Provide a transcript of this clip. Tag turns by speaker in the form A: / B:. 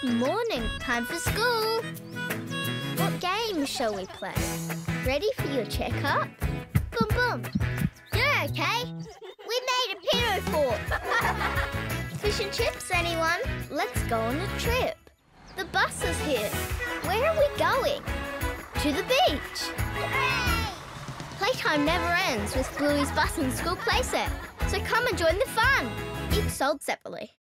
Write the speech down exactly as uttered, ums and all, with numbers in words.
A: Good morning. Time for school. What game shall we play? Ready for your checkup? Boom, boom. You're okay. We made a pillow fort. Fish and chips, anyone? Let's go on a trip. The bus is here. Where are we going? To the beach. Hooray! Playtime never ends with Bluey's bus and school playset. So come and join the fun. Each sold separately.